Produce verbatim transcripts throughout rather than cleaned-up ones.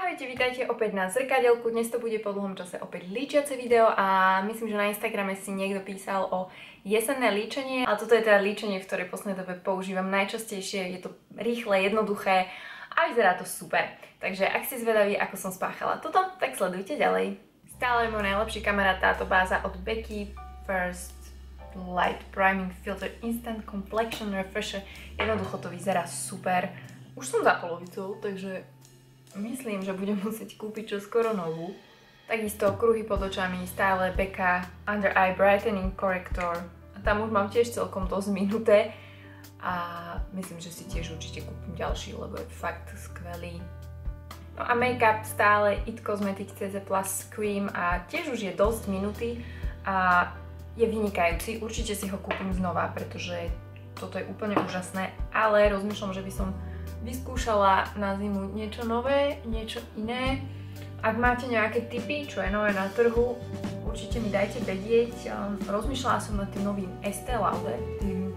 Ahojte, vítajte opäť na zrkadielku. Dnes to bude po dlhom čase opäť líčiace video a myslím, že na Instagrame si niekto písal o jesenné líčenie. A toto je teda líčenie, v ktorej v poslednej dobe používam najčastejšie. Je to rýchle, jednoduché a vyzerá to super. Takže ak ste zvedaví, ako som spáchala toto, tak sledujte ďalej. Stále je môj najlepší kamarát táto báza od Becky First Light Priming Filter Instant Complexion Refresher. Jednoducho to vyzerá super. Už som za polovicou, takže myslím, že budem musieť kúpiť čo skoro novú. Takisto kruhy pod očami, stále Becca Under Eye Brightening Corrector. A tam už mám tiež celkom dosť minuté. A myslím, že si tiež určite kúpim ďalší, lebo je fakt skvelý. No a make-up stále It Cosmetics cé zet Plus Cream a tiež už je dosť minutý a je vynikajúci. Určite si ho kúpim znova, pretože toto je úplne úžasné, ale rozmýšľam, že by som vyskúšala na zimu niečo nové, niečo iné. Ak máte nejaké tipy, čo je nové na trhu, určite mi dajte vedieť. Rozmýšľala som nad tým novým Estée Lauder, tým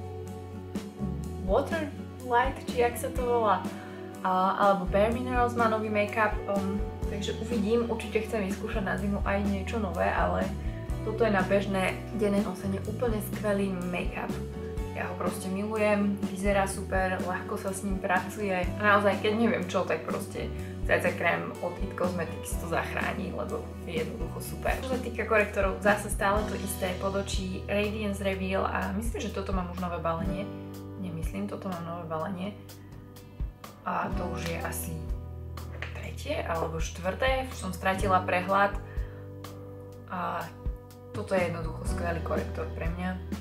Water Light, či jak sa to volá, alebo Bare Minerals má nový make-up, um, takže uvidím, určite chcem vyskúšať na zimu aj niečo nové, ale toto je na bežné denné nosenie úplne skvelý make-up. Ja ho proste milujem, vyzerá super, ľahko sa s ním pracuje a naozaj keď neviem čo, tak proste cé cé krém od It Cosmetics to zachráni, lebo je jednoducho super. Čo sa týka korektorov, zase stále to isté, pod očí Radiance Reveal a myslím, že toto mám už nové balenie. Nemyslím, toto mám nové balenie. A to už je asi tretie alebo štvrté, už som stratila prehľad. A toto je jednoducho skvelý korektor pre mňa.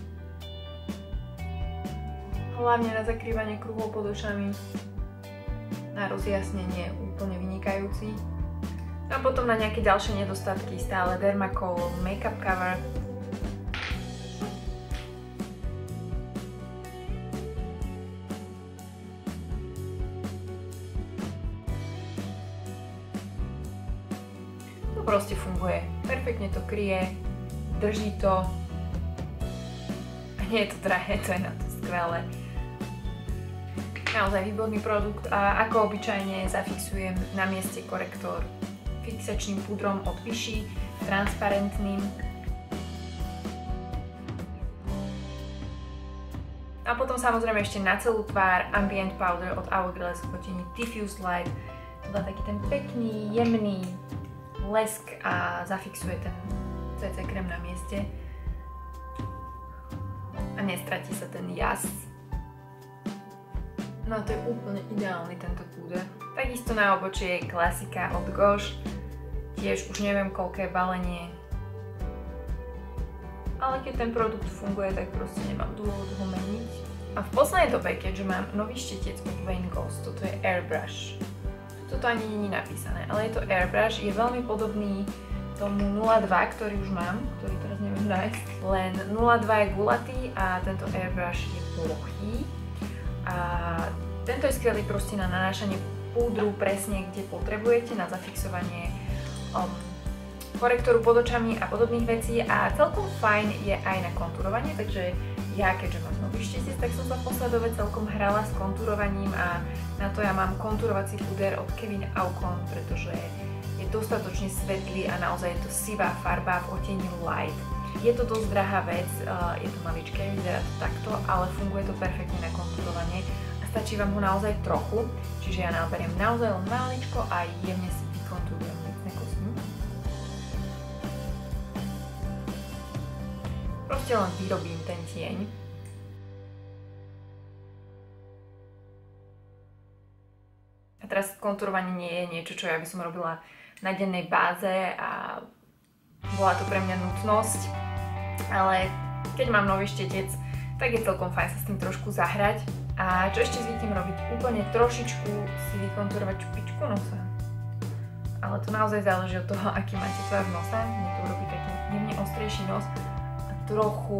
Hlavne na zakrývanie kruhov pod očami, na rozjasnenie úplne vynikajúci. A potom na nejaké ďalšie nedostatky stále Dermacol Makeup Cover. To proste funguje. Perfektne to kryje, drží to. A nie je to drahé, to je na to skvelé. Naozaj výborný produkt a ako obyčajne zafixujem na mieste korektor fixačným púdrom od Vichy, transparentným. A potom samozrejme ešte na celú tvár Ambient Powder od Hourglass v odtieni Diffuse Light. To dá taký ten pekný, jemný lesk a zafixuje ten cé cé krém na mieste. A nestratí sa ten jas. No to je úplne ideálny tento púder. Takisto na obočie je klasika od Gosh. Tiež už neviem koľké balenie. Ale keď ten produkt funguje, tak proste nemám dôvod ho meniť. A v poslednej dobe, keďže mám nový štetec od Wayne Ghost, toto je Airbrush. Toto ani nie je napísané, ale je to Airbrush. Je veľmi podobný tomu nula dva, ktorý už mám, ktorý teraz neviem nájsť. Len nula dva je gulatý a tento Airbrush je plochý. A tento je skvelý proste na nanášanie púdru presne kde potrebujete, na zafixovanie um, korektoru pod očami a podobných vecí a celkom fajn je aj na kontúrovanie, takže ja keďže mám nový štetec, tak som sa v poslednej dobe celkom hrala s kontúrovaním a na to ja mám kontúrovací púder od Kevyn Aucoin, pretože je dostatočne svetlý a naozaj je to sivá farba v odtieni Light. Je to dosť drahá vec, je to maličké, vyzerá to takto, ale funguje to perfektne na kontúrovanie a stačí vám ho naozaj trochu, čiže ja naberiem naozaj len maličko a jemne si vykontúrujem vecné kosmy. Proste len vyrobím ten tieň. A teraz kontúrovanie nie je niečo, čo ja by som robila na dennej báze a bola to pre mňa nutnosť. Ale keď mám nový štetec, tak je celkom fajn sa s tým trošku zahrať. A čo ešte zvyknem robiť? Úplne trošičku si vykontúrovať špičku nosa. Ale to naozaj záleží od toho, aký máte tvar nosa. Mne to urobí taký jemne ostrejší nos a trochu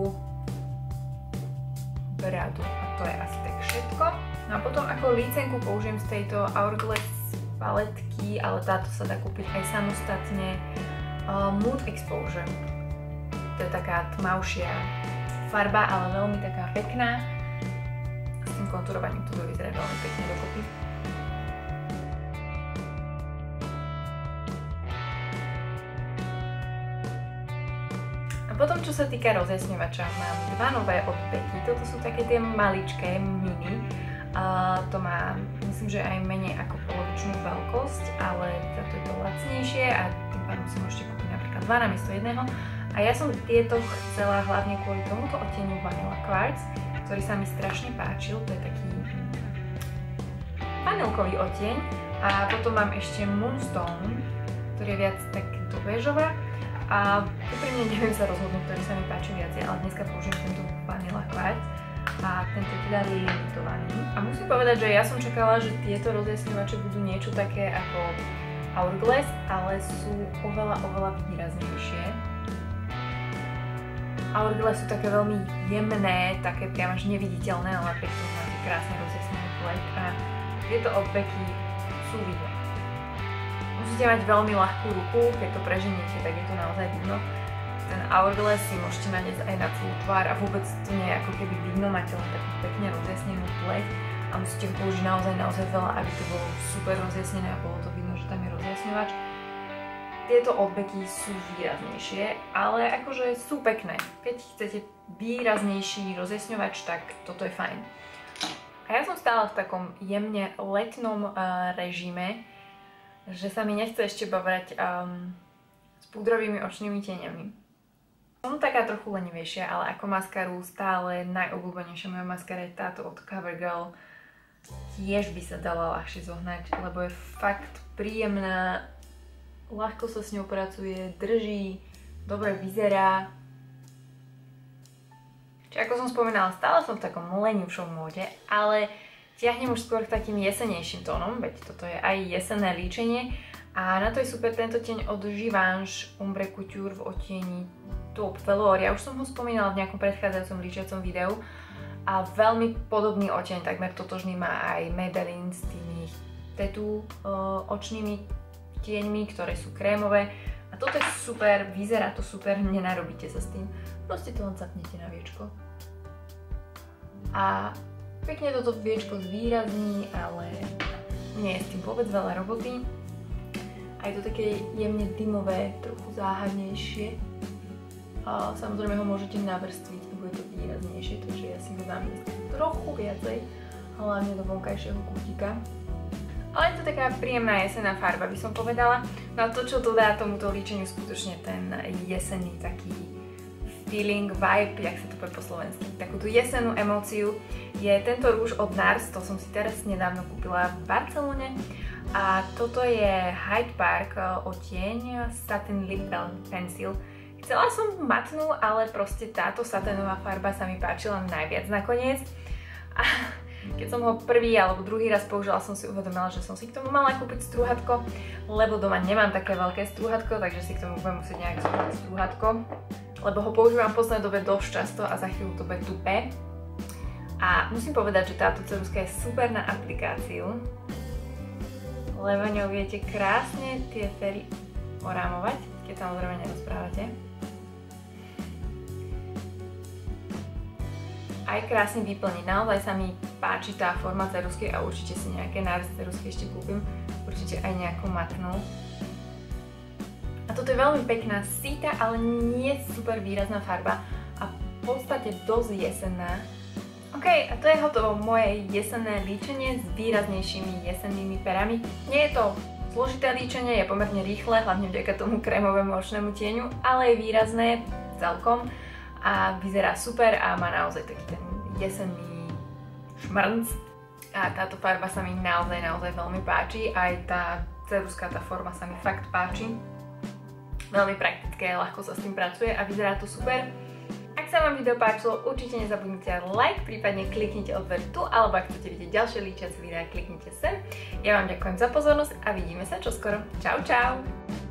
bradu. A to je asi tak všetko. No a potom ako lícenku použijem z tejto Hourglass paletky, ale táto sa dá kúpiť aj samostatne. Uh, Mood Exposure. To je taká tmavšia farba, ale veľmi taká pekná. S tým kontúrovaním to vyzerá veľmi pekne dokopy. A potom, čo sa týka rozjasňovača, mám dva nové od Becky. Toto sú také tie maličké, mini. A to má, myslím, že aj menej ako polovičnú veľkosť, ale táto je to lacnejšie a tým pádom si môžete kúpiť napríklad dva namiesto jedného. A ja som tieto chcela hlavne kvôli tomuto odtieniu Vanilla Quartz, ktorý sa mi strašne páčil. To je taký vanilkový odtieň. A potom mám ešte Moonstone, ktorý je viac tak do bežová. A úprimne neviem sa rozhodnúť, ktorý sa mi páči viac, ale dneska použijem tento Vanilla Quartz. A tento je teda limitovaný. A musím povedať, že ja som čakala, že tieto rozjasňovače budú niečo také ako Hourglass, ale sú oveľa, oveľa výraznejšie. Hourglass sú také veľmi jemné, také priam až neviditeľné, ale pritom máte krásne rozjasnený pleť a tieto od Becky sú vidno. Musíte mať veľmi ľahkú ruku, keď to preženiete, tak je to naozaj vidno. Ten Hourglass si môžete naniesť aj na celú tvár a vôbec to nie je ako keby vidno, máte len takú pekne rozjasnenú pleť a musíte ho použiť naozaj, naozaj veľa, aby to bolo super rozjasnené a bolo to vidno, že tam je rozjasňovač. Tieto od Becky sú výraznejšie, ale akože sú pekné. Keď chcete výraznejší rozjasňovač, tak toto je fajn. A ja som stále v takom jemne letnom uh, režime, že sa mi nechce ešte bavrať um, s púdrovými očnými tieňami. Som taká trochu lenivejšia, ale ako maskaru stále najobľúbenejšia moja maskara je táto od CoverGirl. Tiež by sa dala ľahšie zohnať, lebo je fakt príjemná, ľahko sa s ňou pracuje, drží, dobre vyzerá. Čiže ako som spomínala, stále som v takom lenivšom móde, ale tiahnem už skôr k takým jesenejším tónom, veď toto je aj jesenné líčenie. A na to je super tento tieň od Givenchy Ombre Couture v odtieni Taupe Velour. Ja už som ho spomínala v nejakom predchádzajúcom líčiacom videu a veľmi podobný odtieň, takmer totožný má aj Maybelline s tými tattoo uh, očnými tieňmi, ktoré sú krémové. A toto je super, vyzerá to super, nenarobíte sa s tým. Proste to len zapnete na viečko. A pekne toto viečko zvýrazní, ale nie je s tým vôbec veľa roboty. A je to také jemne dymové, trochu záhadnejšie. A samozrejme ho môžete navrstviť a bude to výraznejšie, takže ja si ho dám trochu viacej, hlavne do vonkajšieho kútika. Ale je to taká príjemná jesenná farba, by som povedala. No a to, čo dodá tomuto líčeniu, skutočne ten jesenný taký feeling, vibe, jak sa to povie po slovensky, takú tú jesennú emóciu, je tento rúž od Nars, to som si teraz nedávno kúpila v Barcelone. A toto je Hyde Park odtieň Satin Lip Pencil. Chcela som matnú, ale proste táto saténová farba sa mi páčila najviac nakoniec. A keď som ho prvý alebo druhý raz použila, som si uvedomila, že som si k tomu mala kúpiť strúhatko, lebo doma nemám také veľké strúhatko, takže si k tomu budem musieť nejak zobrať strúhatko. Lebo ho používam v poslednej dobe dosť často a za chvíľu to bude tupé. A musím povedať, že táto ceruska je super na aplikáciu, lebo ňou viete krásne tie fery orámovať, keď samozrejme nerozprávate. Aj krásne vyplniť. Naozaj sa mi páči tá forma cerusky a určite si nejaké náraz cerusky ešte kúpim. Určite aj nejakú matnú. A toto je veľmi pekná, síta, ale nie super výrazná farba a v podstate dosť jesenná. OK, a to je hotovo moje jesenné líčenie s výraznejšími jesennými perami. Nie je to zložité líčenie, je pomerne rýchle, hlavne vďaka tomu krémovému očnému tieňu, ale je výrazné celkom a vyzerá super a má naozaj taký ten jesenný šmrnc. A táto farba sa mi naozaj, naozaj veľmi páči, aj tá ceruska, tá forma sa mi fakt páči. Veľmi praktické, ľahko sa s tým pracuje a vyzerá to super. Ak sa vám video páčilo, určite nezabudnite like, prípadne kliknite odber tu, alebo ak chcete vidieť ďalšie líčiace videá, kliknite sem. Ja vám ďakujem za pozornosť a vidíme sa čoskoro. Čau, čau!